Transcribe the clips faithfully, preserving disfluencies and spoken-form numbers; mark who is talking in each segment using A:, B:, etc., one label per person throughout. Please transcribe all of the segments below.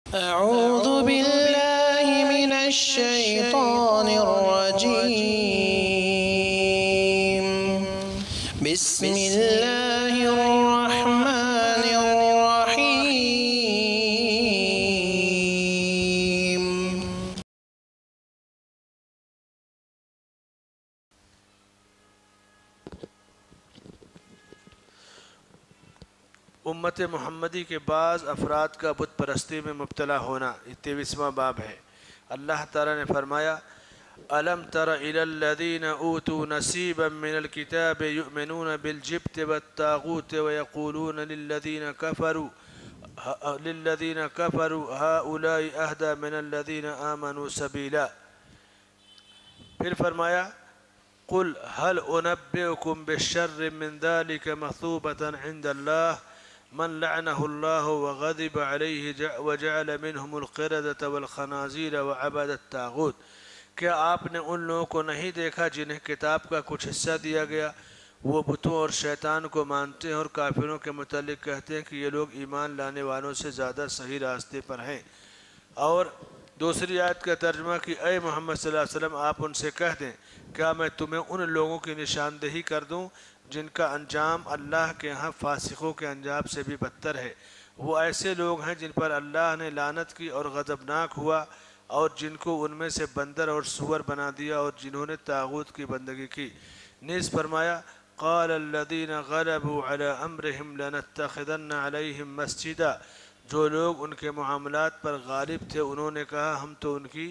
A: أعوذ بالله من الشيطان الرجيم بسم الله الرحمن الرحيم.
B: امت محمدی کے بعض افراد کا بت پرستی میں مبتلا ہونا، یہ تیئیسواں باب ہے۔ اللہ تعالیٰ نے فرمایا أَلَمْ تَرَ إِلَى الَّذِينَ أُوتُوا نَصِيبًا مِنَ الْكِتَابِ يُؤْمِنُونَ بِالْجِبْتِ وَالطَّاغُوتِ وَيَقُولُونَ لِلَّذِينَ كَفَرُوا لِلَّذِينَ كَفَرُوا هَؤُلَاءِ أَهْدَى مِنَ الَّذِينَ آمَنُوا سَبِيلًا۔ پھر فرمایا قُلْ هَلْ أُنَبِّئُكُمْ بِالشَّرِّ مِنْ ذَلِكَ مَثُوبَةً عِنْدَ اللَّهِ من لعنه الله وغضب عليه وجعل منهم القردة والخنازير وعبد الطاغوت۔ کیا آپ نے ان لوگوں کو نہیں دیکھا جنہیں کتاب کا کچھ حصہ دیا گیا، وہ بتوں اور شیطان کو مانتے ہیں اور کافروں کے متعلق کہتے ہیں کہ یہ لوگ ایمان لانے والوں سے زیادہ صحیح راستے پر ہیں۔ اور دوسری آیت کا ترجمہ کہ اے محمد صلی اللہ علیہ وسلم آپ ان سے کہہ دیں کیا میں تمہیں ان لوگوں کی نشاندہی کر دوں جن کا انجام اللہ کے ہاں فاسقوں کے انجام سے بھی بدتر ہے۔ وہ ایسے لوگ ہیں جن پر اللہ نے لعنت کی اور غضبناک ہوا، اور جن کو ان میں سے بندر اور سور بنا دیا اور جنہوں نے طاغوت کی بندگی کی۔ نیز فرمایا قال الذين غلبوا على امرهم لنتخذن عليهم مسجدا۔ جو لوگ ان کے معاملات پر غالب تھے انہوں نے کہا ہم تو ان کی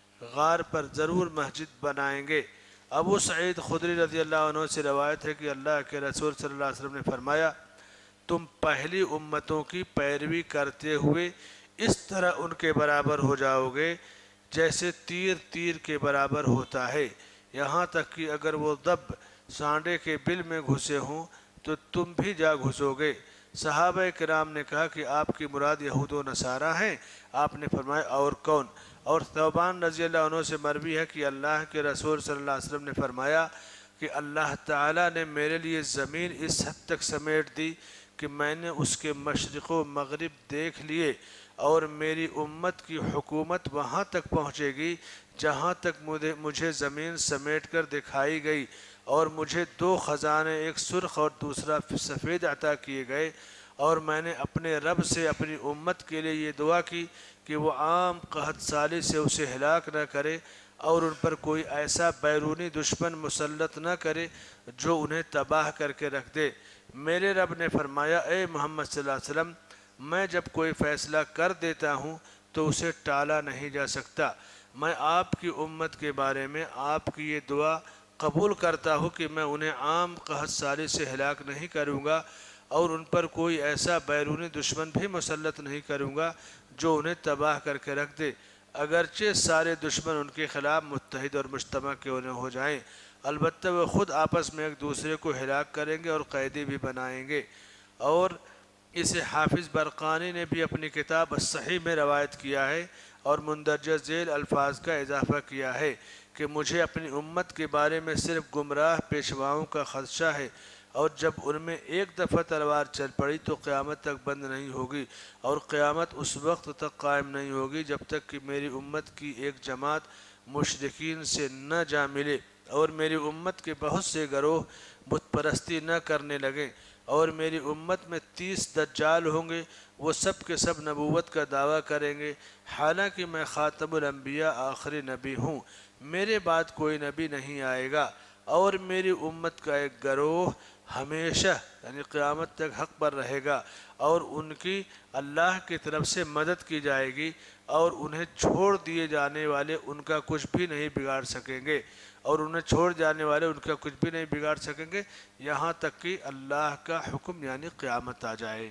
B: غار پر ضرور مسجد بنائیں گے۔ ابو سعید خدری رضی اللہ عنہ سے روایت ہے کہ اللہ کے رسول صلی اللہ علیہ وسلم نے فرمایا تم پہلی امتوں کی پیروی کرتے ہوئے اس طرح ان کے برابر ہو جاؤ گے جیسے تیر تیر کے برابر ہوتا ہے، یہاں تک کہ اگر وہ دب سانڈے کے بل میں گھسے ہوں تو تم بھی جا گھسو گے۔ صحابہ کرام نے کہا کہ آپ کی مراد یہود و نصارہ ہیں؟ آپ نے فرمایا اور کون؟ اور ثوبان رضی اللہ عنہ سے مروی ہے کہ اللہ کے رسول صلی اللہ علیہ وسلم نے فرمایا کہ اللہ تعالیٰ نے میرے لیے زمین اس حد تک سمیٹ دی کہ میں نے اس کے مشرق و مغرب دیکھ لیے، اور میری امت کی حکومت وہاں تک پہنچے گی جہاں تک مجھے زمین سمیٹ کر دکھائی گئی، اور مجھے دو خزانے ایک سرخ اور دوسرا سفید عطا کیے گئے، اور میں نے اپنے رب سے اپنی امت کے لیے یہ دعا کی کہ وہ عام قحط سالی سے اسے ہلاک نہ کرے اور ان پر کوئی ایسا بیرونی دشمن مسلط نہ کرے جو انہیں تباہ کر کے رکھ دے۔ میرے رب نے فرمایا اے محمد صلی اللہ علیہ وسلم میں جب کوئی فیصلہ کر دیتا ہوں تو اسے ٹالا نہیں جا سکتا۔ میں آپ کی امت کے بارے میں آپ کی یہ دعا قبول کرتا ہوں کہ میں انہیں عام قحط سالی سے ہلاک نہیں کروں گا اور ان پر کوئی ایسا بیرونی دشمن بھی مسلط نہیں کروں گا جو انہیں تباہ کر کے رکھ دے، اگرچہ سارے دشمن ان کے خلاف متحد اور مجتمع کیوں نہ ہو جائیں، البتہ وہ خود آپس میں ایک دوسرے کو ہلاک کریں گے اور قیدی بھی بنائیں گے۔ اور اسے حافظ برقانی نے بھی اپنی کتاب الصحیح میں روایت کیا ہے اور مندرجہ ذیل الفاظ کا اضافہ کیا ہے کہ مجھے اپنی امت کے بارے میں صرف گمراہ پیشواؤں کا خدشہ ہے، اور جب ان میں ایک دفعہ تلوار چل پڑی تو قیامت تک بند نہیں ہوگی، اور قیامت اس وقت تک قائم نہیں ہوگی جب تک کہ میری امت کی ایک جماعت مشرکین سے نہ جا ملے اور میری امت کے بہت سے گروہ بت پرستی نہ کرنے لگیں، اور میری امت میں تیس دجال ہوں گے، وہ سب کے سب نبوت کا دعویٰ کریں گے حالانکہ میں خاتم الانبیاء آخری نبی ہوں، میرے بعد کوئی نبی نہیں آئے گا، اور میری امت کا ایک گروہ ہمیشہ یعنی قیامت تک حق پر رہے گا، اور ان کی اللہ کی طرف سے مدد کی جائے گی، اور انہیں چھوڑ دیے جانے والے ان کا کچھ بھی نہیں بگاڑ سکیں گے، اور انہیں چھوڑ جانے والے ان کا کچھ بھی نہیں بگاڑ سکیں گے یہاں تک کہ اللہ کا حکم یعنی قیامت آ جائے۔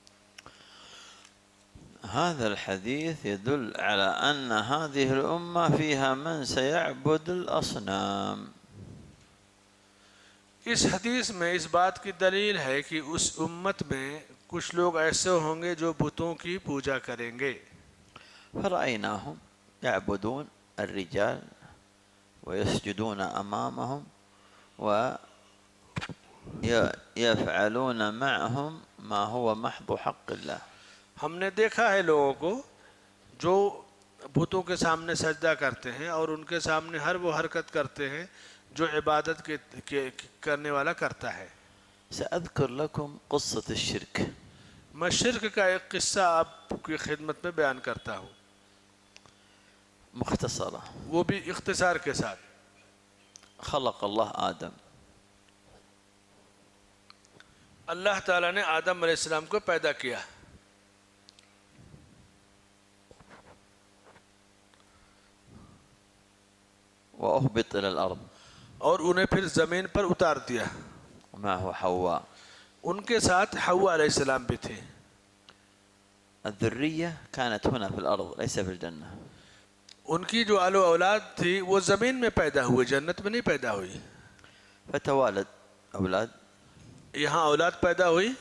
C: هذا الحديث يدل على أن هذه الأمة فيها من سيعبد الأصنام۔
B: اس حدیث میں اس بات کی دلیل ہے کہ اس امت میں کچھ لوگ ایسے ہوں گے جو بتوں کی پوجا کریں گے۔
C: فرأيناهم يعبدون الرجال ويسجدون أمامهم ويفعلون معهم ما هو محض حق الله۔
B: ہم نے دیکھا ہے لوگوں کو جو بتوں کے سامنے سجدہ کرتے ہیں اور ان کے سامنے ہر وہ حرکت کرتے ہیں جو عبادت کے, کے کرنے والا کرتا ہے.
C: سأذكر لكم قصة الشرك.
B: میں شرک کا ایک قصہ آپ کی خدمت میں بیان کرتا ہوں
C: مختصرة.
B: وہ بھی اختصار کے ساتھ.
C: خلق الله آدم.
B: اللہ تعالیٰ نے آدم علیہ السلام کو پیدا کیا.
C: وأهبط إلى الأرض.
B: اور انہیں پھر زمین پر اتار دیا.
C: معه حواء.
B: ان کے ساتھ حوا علیہ السلام بھی تھے.
C: الذرية كانت هنا في الأرض ليس في الجنة.
B: ان کی جو آل و اولاد تھی وہ زمین میں پیدا ہوئے، جنت میں نہیں پیدا ہوئی.
C: فتوالد أولاد.
B: یہاں اولاد پیدا ہوئی.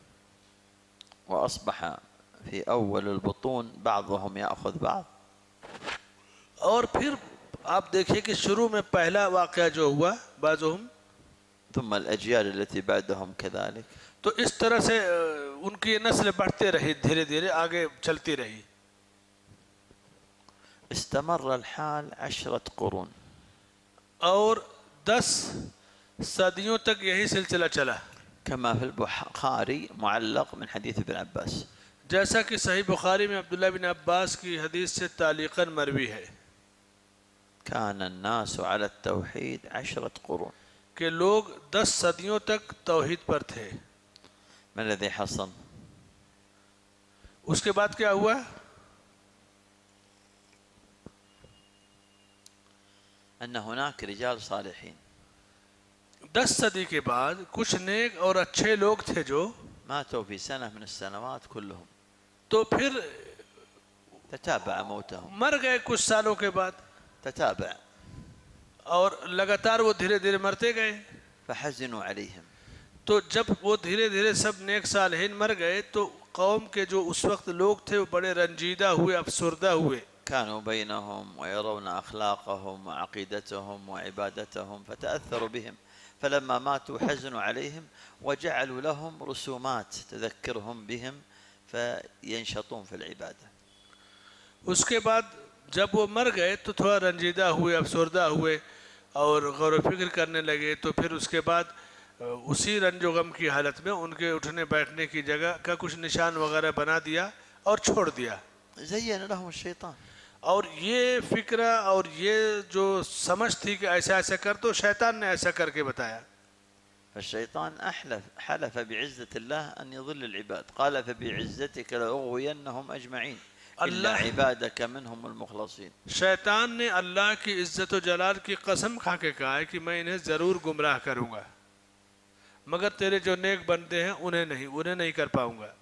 C: وأصبح في أول البطون بعضهم يأخذ بعض.
B: اور پھر آپ دیکھیں کہ شروع میں پہلا واقعہ جو ہوا بعضهم
C: ثم الأجيال التي بعدهم كذلك.
B: تو اس طرح سے ان کی نسل بڑھتے رہی، دھیرے دھیرے آگے چلتی رہی.
C: استمر الحال عشرة قرون.
B: اور دس صدیوں تک یہی سلسلہ چلا.
C: كما في البخاري معلق من حديث ابن عباس.
B: جیسا کہ صحیح بخاری میں عبداللہ بن عباس کی حدیث سے تعلیقاً مروی ہے
C: كان الناس على التوحيد عشرة قرون.
B: کہ لوگ دس صدیوں تک توحید پر تھے.
C: ما الذي حصل؟
B: اس کے بعد کیا ہوا؟
C: أن هناك رجال صالحين.
B: دس صدی کے بعد کچھ نیک اور اچھے لوگ تھے جو
C: ماتوا في سنة من السنوات كلهم.
B: تو پھر
C: تتابع موتهم.
B: مر گئے کچھ سالوں کے بعد
C: تتابع.
B: اور لگاتار وہ دھیرے دھیرے مرتے گئے.
C: فحزنوا عليهم.
B: تو جب وہ دھیرے دھیرے سب نیک صالحین مر گئے تو قوم کے جو اس وقت لوگ تھے وہ بڑے رنجیدہ ہوئے، افسردہ ہوئے.
C: كانوا بينهم ويرون أخلاقهم وعقيدتهم وعبادتهم فتأثروا بهم، فلما ماتوا حزنوا عليهم وجعلوا لهم رسومات تذكرهم بهم فينشطون في العبادة.
B: اس کے بعد جب وہ مر گئے تو تھوڑا رنجیدہ ہوئے، افسردہ ہوئے اور غور و فکر کرنے لگے. تو پھر اس کے بعد اسی رنج و غم کی حالت میں ان کے اٹھنے بیٹھنے کی جگہ کا کچھ نشان وغیرہ بنا دیا اور چھوڑ دیا.
C: زين لهم الشيطان.
B: اور یہ فکرہ اور یہ جو سمجھ تھی کہ ایسا ایسا کر، تو شیطان نے ایسا کر کے بتایا.
C: فالشيطان أحلف حلف بعزة الله أن يضل العباد. قال فبعزتك لأغوينهم أجمعين إلا عبادك منهم المخلصين.
B: شیطان نے اللہ کی عزت و جلال کی قسم کھا کے کہا ہے کہ میں انہیں ضرور گمراہ کروں گا، مگر تیرے جو نیک بندے ہیں انہیں نہیں انہیں نہیں کر پاؤں گا.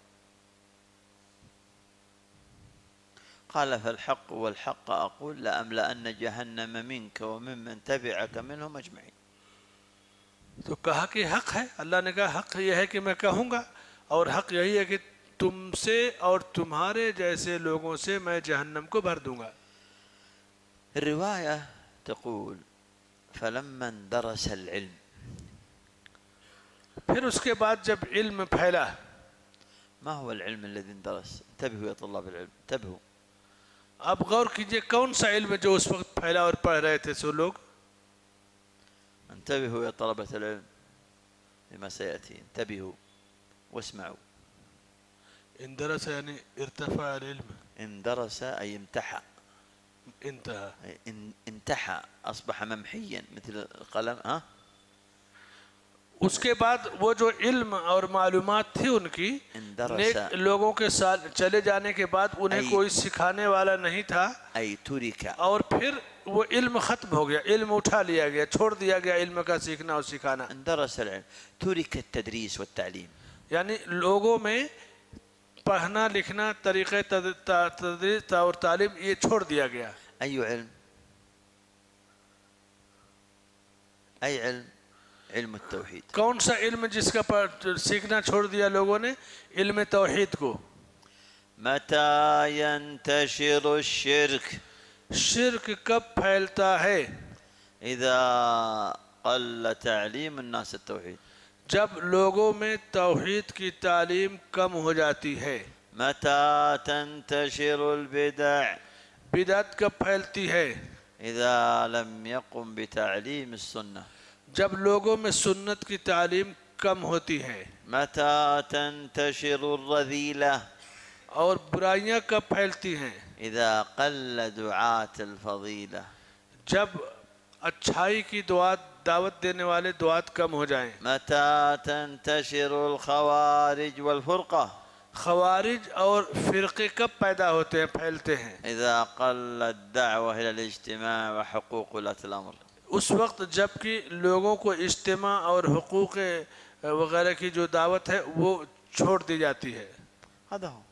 C: قال فالحق والحق أقول لأملأن جهنم منك وممن تبعك منهم أجمعين.
B: تو کہا کہ حق ہے. اللہ نے کہا حق یہ ہے کہ میں کہوں گا، اور حق یہی ہے کہ تم سے اور تمہارے جیسے لوگوں سے میں جہنم کو بھر دوں گا.
C: الرواية تقول فلما اندرس العلم.
B: پھر اس کے بعد جب علم پھیلا.
C: ما هو العلم الذي اندرس؟ انتبهوا يا طلاب العلم، انتبهوا.
B: اب غور کیجئے کون سا علم جو اس وقت پھیلا اور پڑھ رہے تھے سو لوگ.
C: انتبهوا يا طلبة العلم لما سيأتي، انتبهوا واسمعوا.
B: اندرس یعنی ارتفع العلم.
C: اندرس أي امتحى.
B: انتهى.
C: انتحى أصبح ممحيا مثل القلم. ها
B: اس کے بعد وہ جو علم اور معلومات تھی ان کی نیک لوگوں کے ساتھ چلے جانے کے بعد انہیں کوئی سکھانے والا نہیں تھا،
C: أي ترك.
B: اور پھر وہ علم ختم ہو گیا، علم اٹھا لیا گیا، چھوڑ دیا گیا علم کا سیکھنا اور سکھانا.
C: اندرس العلم ترك التدريس والتعليم.
B: یعنی لوگوں میں پڑھنا لکھنا، طریقے تدریس اور تعلیم یہ چھوڑ دیا گیا.
C: أي علم؟ أي علم؟ علم التوحيد.
B: کون سا علم جس کا سیکھنا چھوڑ دیا لوگوں نے؟ علم توحید کو.
C: متى ينتشر الشرك؟
B: شرک کب پھیلتا ہے؟
C: إذا قل تعليم الناس التوحيد.
B: جب لوگوں میں توحید کی تعلیم کم ہو جاتی ہے.
C: متى تنتشر البدع؟
B: بدعت کب پھیلتی ہے؟
C: إذا لم يقم بتعليم السنة.
B: جب لوگوں میں سنت کی تعلیم کم ہوتی ہے.
C: متى تنتشر الرذيلة؟
B: اور برائیاں کب پھیلتی ہیں؟
C: إذا قل دعاة الفضيلة.
B: جب اچھائی کی دعات دعوت دینے والے دعات کم ہو جائیں.
C: متى تنتشر الخوارج والفرقة؟
B: خوارج اور فرقے کب پیدا ہوتے ہیں پھیلتے ہیں؟
C: إذا قل الدعوة إلى الاجتماع وحقوق ولاة الأمر.
B: اس وقت جب کہ لوگوں کو اجتماع اور حقوق وغیرہ کی جو دعوت ہے وہ چھوڑ دی جاتی ہے.
C: هذا هو.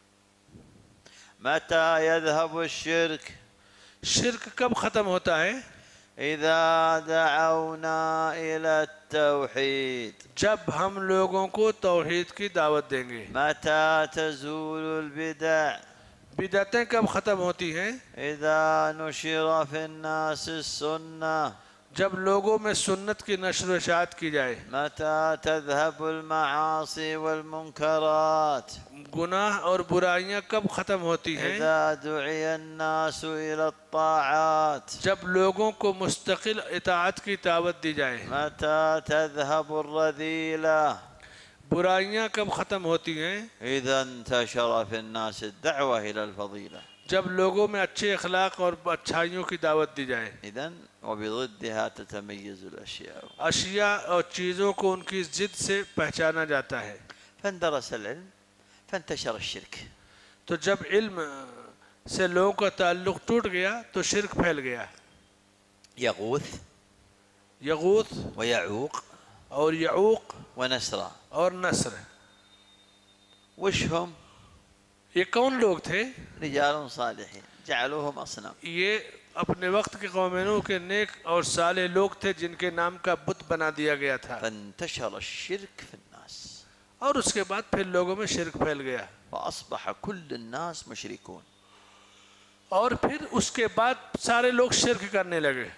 C: متى يذهب الشرك؟
B: شرک کب ختم ہوتا ہے؟
C: إذا دعونا إلى التوحيد.
B: جب ہم لوگوں کو توحید کی دعوت دیں گے.
C: متى تزول البدع؟
B: بدعتیں کب ختم ہوتی ہیں؟
C: إذا نشر في الناس السنة.
B: جب لوگوں میں سنت کی نشر و اشاعت کی جائے.
C: متى تذهب المعاصي والمنكرات؟
B: گناہ اور برائیاں کب ختم ہوتی ہیں؟
C: إذا دعي الناس إلى الطاعات.
B: جب لوگوں کو مستقل اطاعت کی دعوت دی جائے.
C: متى تذهب الرذيلة؟
B: برائیاں کب ختم ہوتی ہیں؟
C: إذا انتشر في الناس الدعوة إلى الفضيلة.
B: جب لوگوں میں اچھے اخلاق اور اچھائیوں کی دعوت دی جائے.
C: إذن وبضدها تتميز الأشياء.
B: اشیاء اور چیزوں کو ان کی ضد سے پہچانا جاتا ہے.
C: فاندرس العلم فانتشر الشرك.
B: تو جب علم سے لوگوں کا تعلق ٹوٹ گیا تو شرک پھیل گیا.
C: يغوث
B: یغوث
C: ويعوق
B: اور یعوق
C: ونسرا.
B: اور نصر.
C: وش هم؟
B: یہ کون لوگ تھے؟
C: رجال صالحين جعلوهم أصنام.
B: یہ اپنے وقت کے قومینوں کے نیک اور صالح لوگ تھے جن کے نام کا بت بنا دیا گیا تھا.
C: فانتشر الشرك في الناس.
B: اور اس کے بعد پھر لوگوں میں شرک پھیل گیا.
C: فأصبح كل الناس مشركون.
B: اور پھر اس کے بعد سارے لوگ شرک کرنے لگے.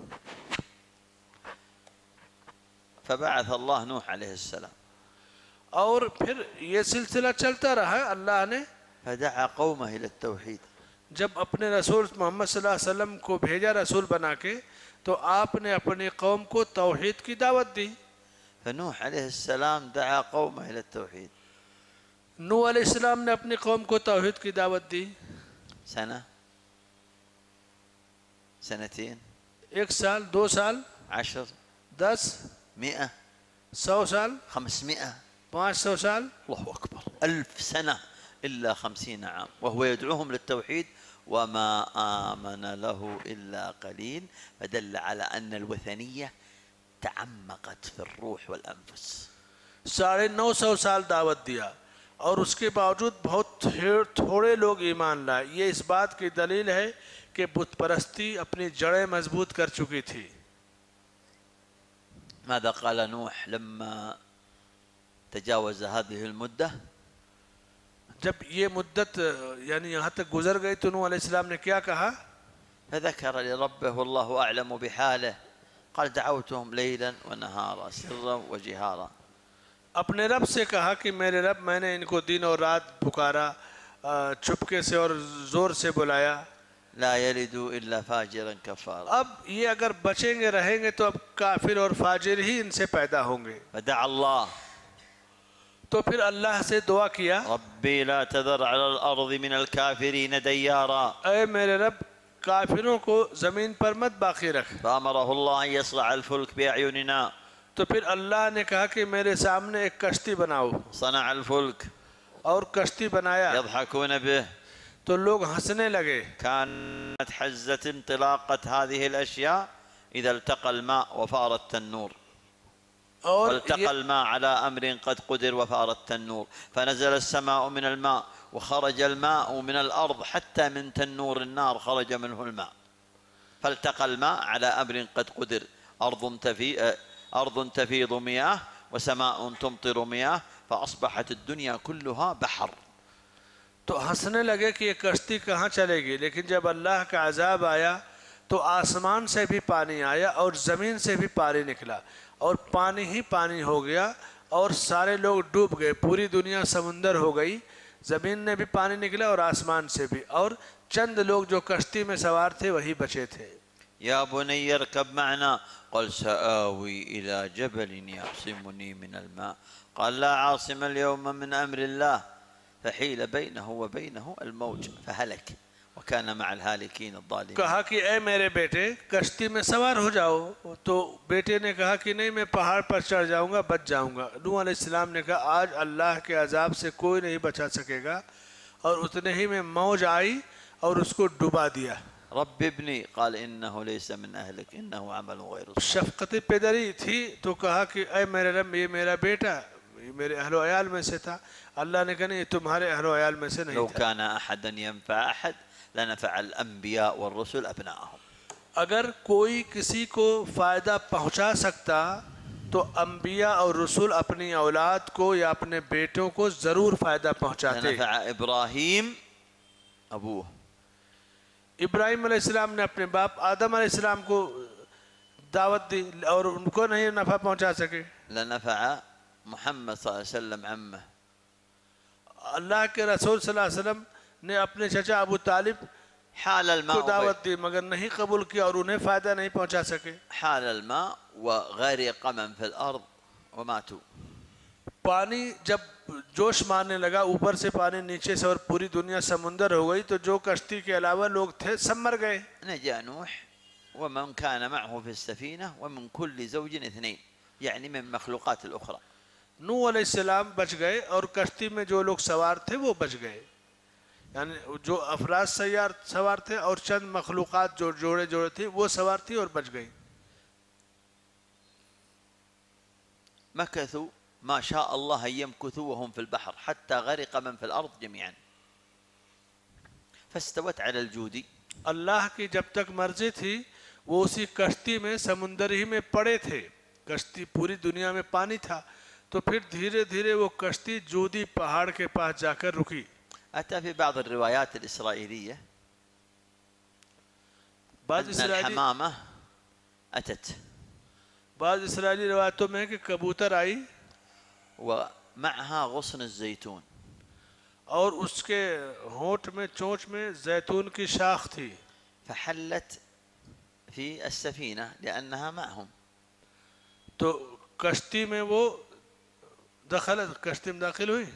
C: فبعث الله نوح عليه السلام.
B: اور پھر یہ سلسلہ چلتا رہا. اللہ نے
C: فدعا قومه إلى التوحيد.
B: جب اپنے رسول محمد صلی اللہ علیہ وسلم کو بھیجا رسول بنا کے تو آپ نے اپنی قوم کو توحید کی دعوت دی.
C: فنوح عليه السلام دعا قومه إلى التوحيد.
B: نوح علیہ السلام نے اپنی قوم کو توحید کی دعوت دی.
C: سنة سنتين
B: ایک سال، دو سال،
C: عشر
B: دس،
C: مئة
B: سو سال،
C: خمسمائة.
B: پانچ سو سال،
C: الله أكبر. ألف سنة إلا خمسين عام وهو يدعوهم للتوحيد وما آمن له إلا قليل. فدل على أن الوثنية تعمقت في الروح والأنفس.
B: ساڑھے نو سو سال دعوت دیا اور اس کے باوجود بہت تھوڑے لوگ ایمان لائے. یہ اس بات کی دلیل ہے کہ بت پرستی اپنی جڑیں مضبوط کر چکی تھی.
C: ماذا قال نوح لما تجاوز هذه المدة؟
B: جب یہ مدت یعنی یہاں تک گزر گئی تو نوح علیہ السلام نے کیا کہا؟
C: فذكر لربه والله أعلم بحاله. قال دعوتهم ليلا ونهارا سرا وجهارا.
B: اپنے رب سے کہا کہ میرے رب میں نے ان کو دن اور رات پکارا، چپکے سے اور زور سے بلایا.
C: لا يلدوا إلا فاجرا كفارا.
B: اب یہ اگر بچیں گے رہیں گے تو اب کافر اور فاجر ہی ان سے پیدا ہوں گے.
C: فدعا الله.
B: تو پھر اللہ سے دعا کیا،
C: ربي لا تذر على الأرض من الكافرين ديارا.
B: اے میرے رب کافروں کو زمین پر مت باقی رکھ.
C: فأمره الله أن يصنع الفلك بأعيننا.
B: تو پھر اللہ نے کہا کہ میرے سامنے ایک کشتی بناؤ.
C: صنع الفلك.
B: اور کشتی بنایا
C: يضحكون به.
B: تو لوگ ہنسنے لگے.
C: كانت حزة انطلاقة هذه الأشياء إذا التقى الماء وفار التنور.
B: اور
C: والتقى الماء على أمر قد قدر وفار التنور. فنزل السماء من الماء وخرج الماء من الأرض حتى من تنور النار خرج منه الماء. فالتقى الماء على أمر قد قدر. أرض تفي أرض تفيض مياه وسماء تمطر مياه فأصبحت الدنيا كلها بحر.
B: تو ہنسنے لگے کہ یہ کشتی کہاں چلے گی. لیکن جب اللہ کا عذاب آیا تو آسمان سے بھی پانی آیا اور زمین سے بھی پانی نکلا اور پانی ہی پانی ہو گیا اور سارے لوگ ڈوب گئے. پوری دنیا سمندر ہو گئی. زمین نے بھی پانی نکلا اور آسمان سے بھی، اور چند لوگ جو کشتی میں سوار تھے وہی بچے تھے۔
C: يا بني اركب معنا قال سآوي إلى جبل يعصمني من الماء قال لا عاصم اليوم من أمر الله فحيل بينه وبينه الموج فهلك وكان مع الهالكين الظالمين۔
B: کہا کہ اے میرے بیٹے کشتی میں سوار ہو جاؤ، تو بیٹے نے کہا کہ نہیں میں پہاڑ پر چڑھ جاؤں گا، بچ جاؤں گا۔ نوح علیہ السلام نے کہا آج اللہ کے عذاب سے کوئی نہیں بچا سکے گا، اور اتنے ہی میں موج آئی اور اس کو ڈبا دیا۔
C: رب ابني قال إنه ليس من أهلك إنه عمل غير صالح۔
B: شفقت پدری تھی تو کہا کہ اے میرے رب یہ میرا بیٹا یہ میرے اہل و عیال میں سے تھا۔ اللہ نے کہا نہیں یہ تمہارے اہل و عیال میں سے نہیں
C: لو
B: تھا۔
C: كان أحدا ينفع أحد لنفع الأنبياء والرسل أبناءهم۔
B: اگر کوئی کسی کو فائدہ پہنچا سکتا تو انبیاء اور رسول اپنی اولاد کو یا اپنے بیٹوں کو ضرور فائدہ پہنچاتے۔
C: لنفع إبراهيم أبوه۔
B: ابراہیم علیہ السلام نے اپنے باپ آدم علیہ السلام کو دعوت دی اور ان کو نہیں نفع پہنچا سکے۔
C: لنفع محمد صلى الله عليه وسلم عمه۔
B: اللہ کے رسول صلی اللہ علیہ وسلم نے اپنے چچا ابو طالب
C: حال
B: کو
C: الماء
B: دعوت دی مگر نہیں قبول کیا اور انہیں فائدہ نہیں پہنچا سکے۔
C: حال الماء وغرق من في الأرض وماتوا۔
B: پانی جب جوش مارنے لگا اوپر سے پانی نیچے سے اور پوری دنیا سمندر ہو گئی تو جو کشتی کے علاوہ لوگ تھے سب مر گئے۔
C: نجا نوح ومن كان معه في السفينة ومن كل زوج اثنين، يعني من مخلوقات الأخرى۔
B: نوح علیہ السلام بچ گئے اور کشتی میں جو لوگ سوار تھے وہ بچ گئے، یعنی جو افراد سیار سوار تھے اور چند مخلوقات جو جوڑے جوڑے تھے وہ سوار تھی اور بچ گئی۔
C: مكثوا ما شاء الله أن يمكثوا وهم في البحر حتى غرق من في الأرض جميعا فاستوت على الجود۔
B: اللہ کی جب تک مرضی تھی وہ اسی کشتی میں سمندر ہی میں پڑے تھے، کشتی پوری دنیا میں پانی تھا، تو پھر دھیرے دھیرے وہ کشتی جودی پہاڑ کے پاس جا کر رکی۔
C: أتى في بعض الروايات الإسرائيلية
B: بعض
C: أن
B: اسرائیلی
C: الحمامة أتت
B: بعض اسرائیلی روایتوں میں کہ کبوتر آئی
C: ومعها غصن الزيتون،
B: اور اس کے ہونٹ میں چونچ میں زیتون کی شاخ تھی،
C: فحلت في السفينة لأنها معهم۔
B: تو کشتی میں وہ دخلت کشتی میں داخل ہوئی۔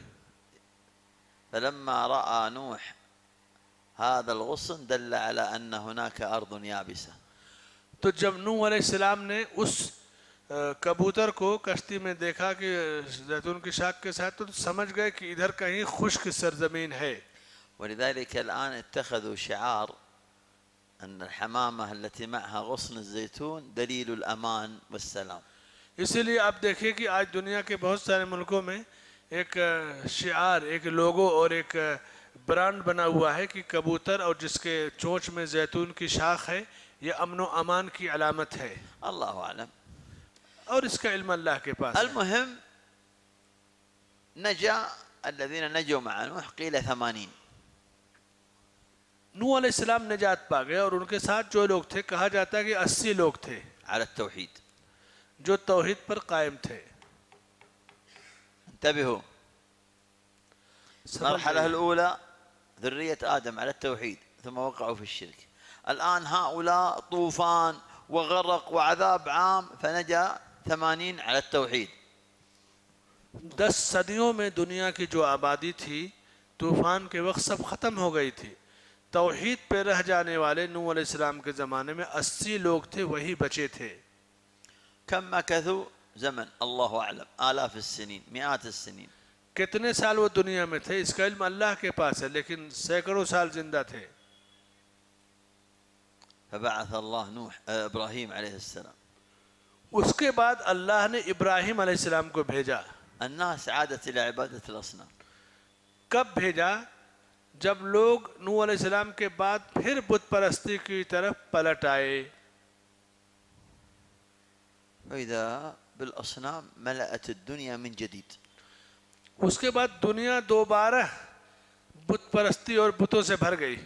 C: فلما رأى نوح هذا الغصن دل على أن هناك أرض يابسة۔
B: تو جب نوح علیہ السلام نے اس کبوتر کو کشتی میں دیکھا کہ زیتون کی شاخ کے ساتھ تو سمجھ گئے کہ ادھر کہیں خشک سرزمین ہے۔
C: ولذلك الآن اتخذوا شعار أن الحمامة التي معها غصن الزيتون دليل الأمان والسلام۔
B: اسی لیے آپ دیکھیں کہ آج دنیا کے بہت سارے ملکوں میں ایک شعار، ایک لوگو اور ایک برانڈ بنا ہوا ہے کہ کبوتر اور جس کے چونچ میں زیتون کی شاخ ہے یہ امن و امان کی علامت ہے،
C: الله أعلم۔
B: اور اس کا علم اللہ کے پاس ہے۔
C: المهم نجا الذين نجوا مع نوح قيل ثمانين۔
B: نوح علیہ السلام نجات پا گئے اور ان کے ساتھ جو لوگ تھے کہا جاتا ہے کہ اسی لوگ تھے
C: على التوحيد۔
B: جو توحید پر قائم تھے۔
C: انتبهوا، المرحلة الأولى ذرية آدم على التوحيد ثم وقعوا في الشرك، الآن هؤلاء طوفان وغرق وعذاب عام فنجا ثمانين على التوحيد۔
B: دس صدیوں میں دنیا کی جو آبادی تھی طوفان کے وقت سب ختم ہو گئی تھی، توحید پہ رہ جانے والے نوح علیہ السلام کے زمانے میں اسی لوگ تھے، وہی بچے تھے۔
C: كم مكثوا زمن الله أعلم، آلاف السنين مئات السنين۔
B: کتنے سال وہ دنیا میں تھے اس کا علم اللہ کے پاس ہے، لیکن سینکڑوں سال زندہ تھے۔
C: فبعث الله نوح إبراهيم عليه السلام۔
B: اس کے بعد اللہ نے ابراہیم علیہ السلام کو بھیجا۔
C: الناس عادت إلى عبادة الأصنام۔
B: کب بھیجا؟ جب لوگ نوح علیہ السلام کے بعد پھر بت پرستی کی طرف پلٹ آئے۔
C: وإذا بالأصنام ملأت الدنيا من جديد۔
B: اس کے بعد دنیا دوبارہ بت پرستی اور بتوں سے بھر گئی۔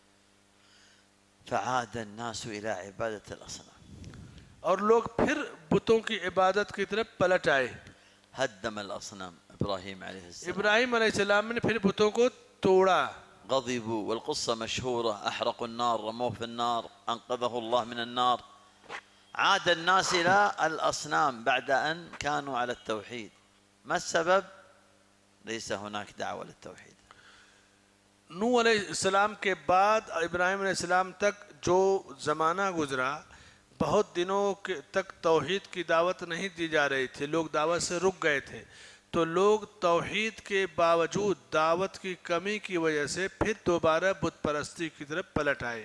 C: فعاد الناس إلى عبادة الأصنام۔
B: اور لوگ پھر بتوں کی عبادت کی طرف پلٹ آئے۔
C: هدم الأصنام إبراهيم عليه السلام
B: ابراہیم علیہ السلام نے پھر بتوں کو توڑا.
C: غضبوا والقصة مشهورة أحرقوا النار رموه في النار أنقذه الله من النار عاد الناس إلى الأصنام بعد أن كانوا على التوحيد ما السبب؟ ليس هناك دعوة للتوحيد.
B: نوح علیہ السلام کے بعد ابراہیم علیہ السلام تک جو زمانہ گزرا بہت دنوں تک توحید کی دعوت نہیں دی جا رہی تھی. لوگ دعوت سے رک گئے تھے تو لوگ توحید کے باوجود دعوت کی کمی کی وجہ سے پھر دوبارہ بت پرستی کی طرف پلٹ آئے.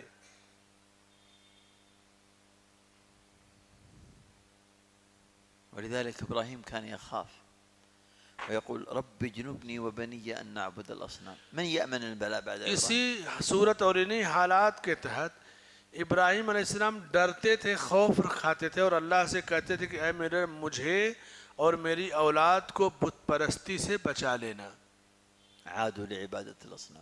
C: ولذلك إبراهيم كان يخاف ويقول رب جنبني وبني أن نعبد الأصنام. من يأمن البلاء بعد إبراهيم؟
B: اسی صورت اور انہی حالات کے تحت ابراہیم علیہ السلام ڈرتے تھے, خوف کھاتے تھے اور اللہ سے کہتے تھے کہ اے میرے مجھے اور میری اولاد کو بت پرستی سے بچا لینا.
C: عادوا لعبادة الأصنام.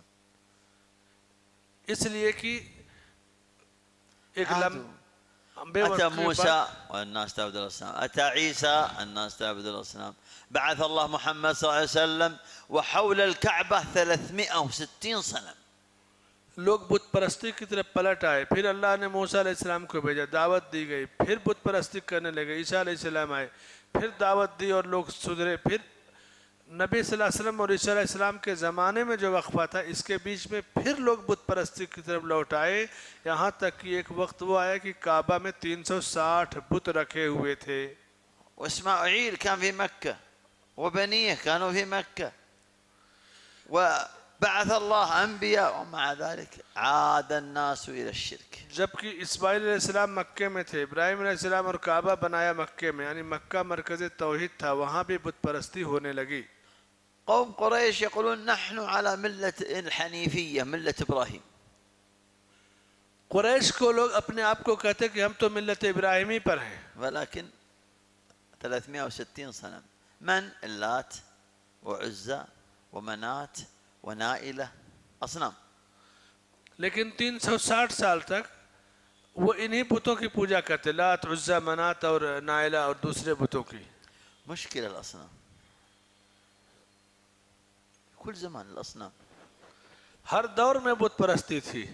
B: اس لیے کہ ایک لمبے
C: أتى موسى والناس تعبد الأصنام أتى عيسى الناس تعبد الأصنام بعث الله محمد صلى الله عليه وسلم وحول الكعبة ثلاثمائة وستين صنم.
B: لوگ بت پرستی کی طرف پلٹ آئے. پھر اللہ نے موسیٰ علیہ السلام کو بھیجا, دعوت دی گئی, پھر بت پرستی کرنے لگے. عیسیٰ علیہ السلام آئے, پھر دعوت دی اور لوگ سدھرے. پھر نبی صلی اللہ علیہ وسلم اور عیسیٰ علیہ السلام کے زمانے میں جو وقفہ تھا اس کے بیچ میں پھر لوگ بت پرستی کی طرف لوٹ آئے, یہاں تک کہ ایک وقت وہ آیا کہ کعبہ میں تین سو ساٹھ بت رکھے ہوئے تھے.
C: وإسماعيل كان في مكة وبنيه كانوا في مكة وبعث الله أنبياء ومع ذلك عاد الناس إلى الشرك.
B: جبکہ اسماعیل علیہ السلام مکے میں تھے, ابراہیم علیہ السلام اور کعبہ بنایا مکے میں, یعنی مکہ مرکز توحید تھا, وہاں بھی بت پرستی ہونے لگی.
C: قوم قريش يقولون نحن على ملة الحنيفية ملة إبراهيم.
B: قریش کو لوگ اپنے آپ کو کہتے کہ ہم تو ملت ابراہیمی پر ہیں.
C: ولكن ثلاثمائة وستين صنم. من؟ اللات وعزى ومنات ونائلة أصنام.
B: لیکن تین سو ساٹھ سال تک وہ انہی بتوں کی پوجا کرتے, لات, عزہ, منات اور نائلہ اور دوسرے بتوں کی.
C: مشكلة الأصنام كل زمان الأصنام.
B: ہر دور میں بت پرستی تھی.